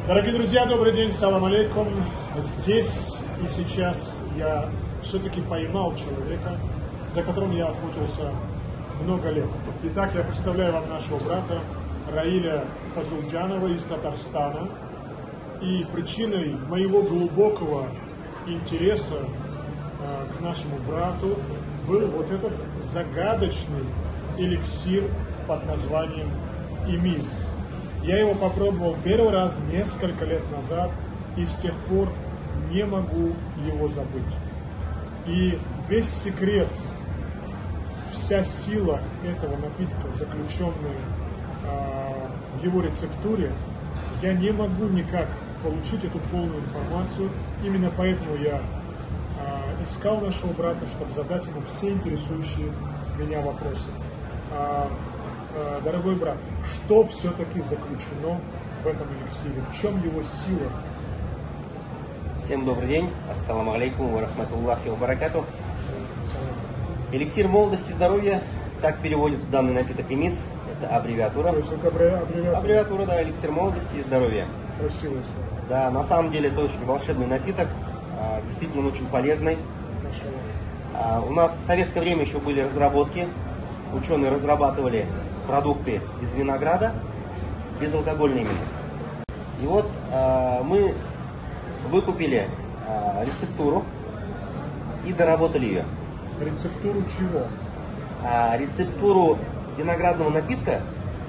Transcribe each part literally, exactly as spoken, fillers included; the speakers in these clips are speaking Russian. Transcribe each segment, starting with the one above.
Дорогие друзья, добрый день, салам алейкум. Здесь и сейчас я все-таки поймал человека, за которым я охотился много лет. Итак, я представляю вам нашего брата Раиля Фазулджанова из Татарстана. И причиной моего глубокого интереса э, к нашему брату был вот этот загадочный эликсир под названием Имиз. Я его попробовал первый раз несколько лет назад и с тех пор не могу его забыть. И весь секрет, вся сила этого напитка, заключенная э, в его рецептуре, я не могу никак получить эту полную информацию. Именно поэтому я э, искал нашего брата, чтобы задать ему все интересующие меня вопросы. Э, э, дорогой брат, что все-таки заключено в этом эликсире? В чем его сила? Всем добрый день. Ассаламу алейкум ва рахматуллахи ва баракату. Эликсир молодости и здоровья, так переводится данный напиток Имиз. Это аббревиатура. То есть это аббревиатура? Аббревиатура, да, эликсир молодости и здоровья. Красивое слово. Да, на самом деле это очень волшебный напиток, действительно он очень полезный. У нас в советское время еще были разработки. Ученые разрабатывали продукты из винограда, безалкогольные именно. И вот мы выкупили рецептуру и доработали ее. Рецептуру чего? Рецептуру виноградного напитка,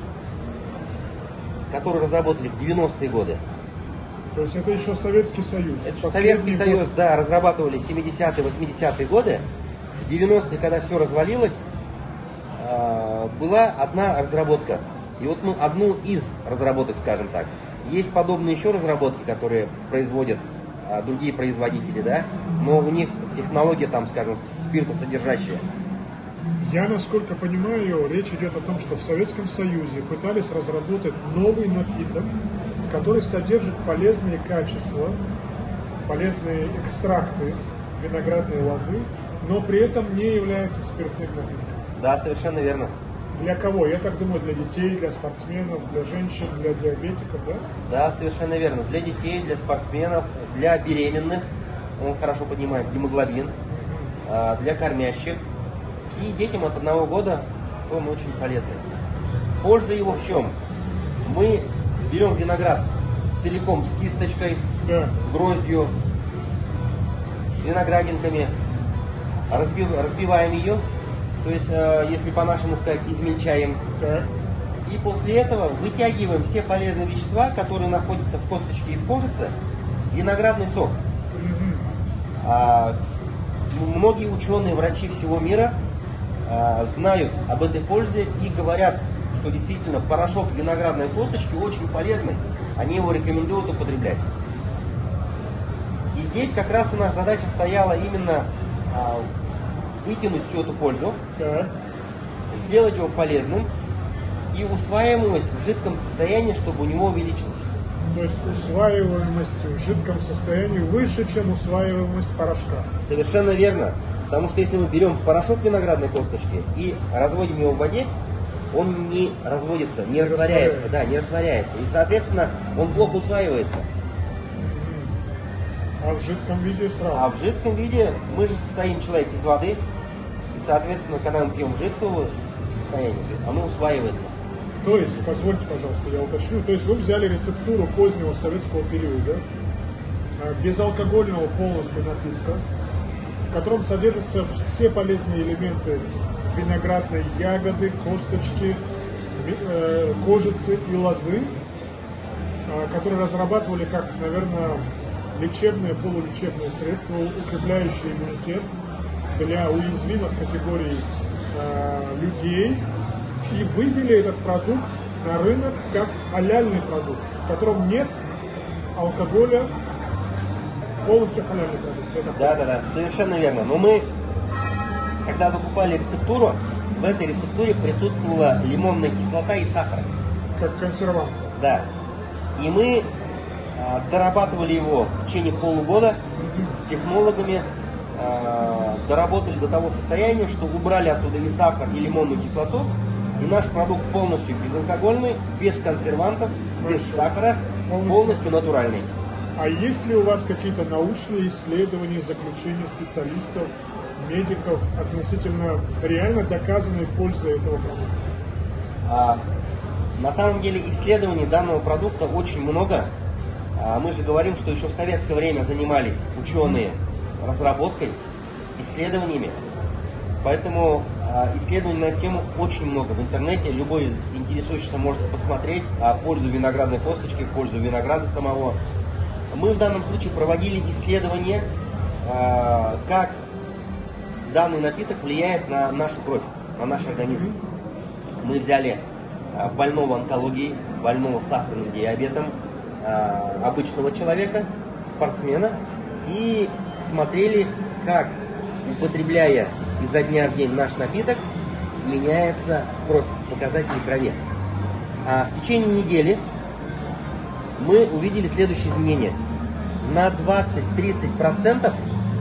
который разработали в девяностые годы. То есть это еще Советский Союз? Это Советский год... Союз, да, разрабатывали семидесятые, восьмидесятые годы. В девяностые, когда все развалилось, была одна разработка. И вот мы одну из разработок, скажем так. Есть подобные еще разработки, которые производят другие производители, да, но у них технология там, скажем, спиртосодержащая. Я, насколько понимаю, речь идет о том, что в Советском Союзе пытались разработать новый напиток, который содержит полезные качества, полезные экстракты виноградной лозы, но при этом не является спиртным напитком. Да, совершенно верно. Для кого? Я так думаю, для детей, для спортсменов, для женщин, для диабетиков, да? Да, совершенно верно. Для детей, для спортсменов, для беременных, он хорошо поднимает гемоглобин, для кормящих. И детям от одного года он очень полезный. Польза его в чем? Мы берем виноград целиком с кисточкой, да, с гроздью, с виноградинками, разбив, разбиваем ее, то есть, если по-нашему сказать, измельчаем. Да. И после этого вытягиваем все полезные вещества, которые находятся в косточке и в кожице, виноградный сок. Mm-hmm. а, многие ученые, врачи всего мира знают об этой пользе и говорят, что действительно порошок виноградной косточки очень полезный. Они его рекомендуют употреблять. И здесь как раз у нас задача стояла именно а, вытянуть всю эту пользу, да, сделать его полезным и усваиваемость в жидком состоянии, чтобы у него увеличилась. То есть усваиваемость в жидком состоянии выше, чем усваиваемость порошка. Совершенно верно. Потому что если мы берем порошок виноградной косточки и разводим его в воде, он не разводится, не, не растворяется, растворяется. Да, не растворяется. И, соответственно, он плохо усваивается. А в жидком виде сразу? А в жидком виде мы же состоим, человек, из воды. И, соответственно, когда мы пьем жидкого состояния, то есть оно усваивается. То есть, позвольте, пожалуйста, я уточню, то есть вы взяли рецептуру позднего советского периода, безалкогольного полностью напитка, в котором содержатся все полезные элементы виноградной ягоды, косточки, кожицы и лозы, которые разрабатывали как, наверное, лечебное, полулечебное средство, укрепляющее иммунитет для уязвимых категорий людей, и вывели этот продукт на рынок как халяльный продукт, в котором нет алкоголя, полностью халяльный продукт. Да, да, да, совершенно верно. Но мы, когда покупали рецептуру, в этой рецептуре присутствовала лимонная кислота и сахар. Как консервант. Да. И мы а, дорабатывали его в течение полугода mm-hmm. с технологами, а, доработали до того состояния, что убрали оттуда и сахар, и лимонную кислоту, И наш продукт полностью безалкогольный, без консервантов, без сахара, полностью, полностью натуральный. А есть ли у вас какие-то научные исследования, заключения специалистов, медиков относительно реально доказанной пользы этого продукта? А, на самом деле исследований данного продукта очень много. А, мы же говорим, что еще в советское время занимались ученые разработкой, исследованиями. Поэтому а, исследований на эту тему очень много в интернете. Любой интересующийся может посмотреть а, пользу виноградной косточки, пользу винограда самого. Мы в данном случае проводили исследования, а, как данный напиток влияет на нашу кровь, на наш организм. Мы взяли а, больного онкологией, больного сахарным диабетом, а, обычного человека, спортсмена, и смотрели, как, употребляя изо дня в день наш напиток, меняется кровь, показатели крови. А в течение недели мы увидели следующие изменения. На двадцать-тридцать процентов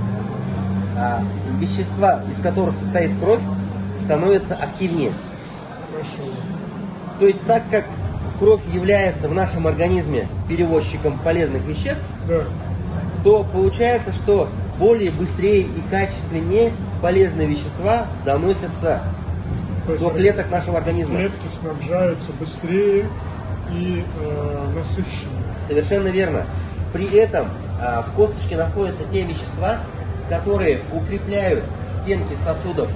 а, вещества, из которых состоит кровь, становятся активнее. Хорошо. То есть, так как кровь является в нашем организме перевозчиком полезных веществ, да. то получается, что более быстрее и качественнее полезные вещества доносятся до клеток нашего организма. Клетки снабжаются быстрее и э, насыщеннее. Совершенно верно. При этом э, в косточке находятся те вещества, которые укрепляют стенки сосудов.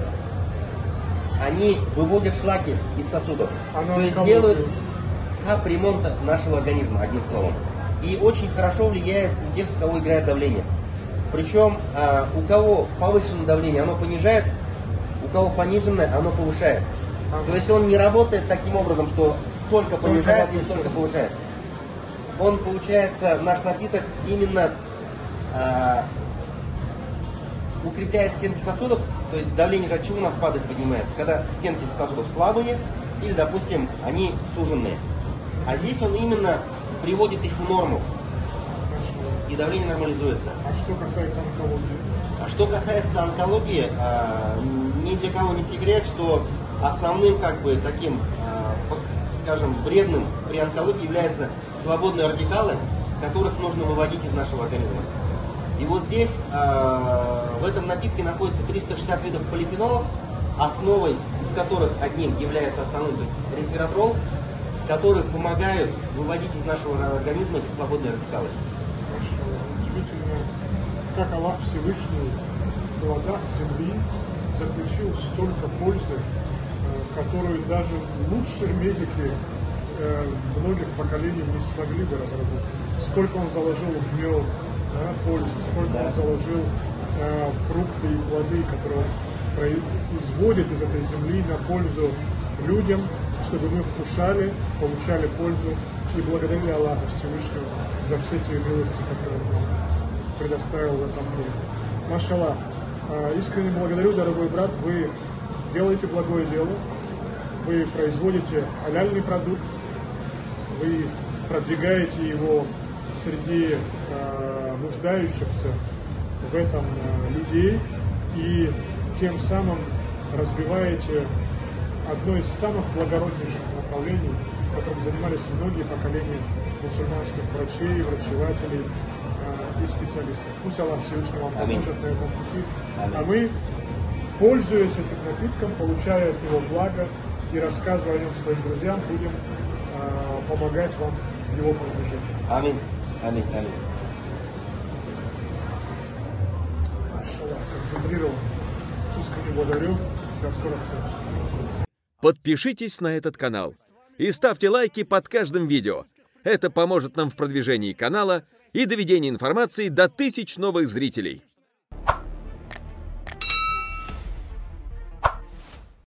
Они выводят шлаки из сосудов. Оно то есть делают капремонт нашего организма, одним словом. И очень хорошо влияет у тех, у кого играет давление. Причем э, у кого повышенное давление, оно понижает, у кого пониженное, оно повышает. Ага. То есть он не работает таким образом, что только понижает или только повышает. Он, получается, наш напиток именно э, укрепляет стенки сосудов, то есть давление же от чего у нас падает, поднимается, когда стенки сосудов слабые или, допустим, они суженные. А здесь он именно приводит их в норму. И давление нормализуется. А что касается онкологии? А что касается онкологии, э, ни для кого не секрет, что основным, как бы, таким, э, скажем, вредным при онкологии являются свободные радикалы, которых нужно выводить из нашего организма. И вот здесь, э, в этом напитке находится триста шестьдесят видов полифенолов, основой из которых одним является основным, то есть ресвератрол, которые помогают выводить из нашего организма эти свободные радикалы. Удивительно, как Аллах Всевышний в плодах земли заключил столько пользы, которую даже лучшие медики многих поколений не смогли бы разработать. Сколько он заложил в мед, да, пользу, сколько да. он заложил э, фрукты и плоды, которые он изводит из этой земли на пользу людям, чтобы мы вкушали, получали пользу и благодарили Аллаха Всевышнего за все те милости, которые он предоставил в этом мире. Машаллах, искренне благодарю, дорогой брат, вы делаете благое дело, вы производите халяльный продукт, вы продвигаете его среди э, нуждающихся в этом э, людей и тем самым развиваете одно из самых благороднейших направлений, которым занимались многие поколения мусульманских врачей, врачевателей э, и специалистов. Пусть Аллах Всевышний вам поможет на этом пути. Аминь. А мы, пользуясь этим напитком, получая от него благо и рассказывая о нем своим друзьям, будем э, помогать вам в его продвижении. Аминь. Аминь. Аминь. Машаллах, концентрирован. Искренне благодарю. До скорых встреч. Подпишитесь на этот канал и ставьте лайки под каждым видео. Это поможет нам в продвижении канала и доведении информации до тысяч новых зрителей.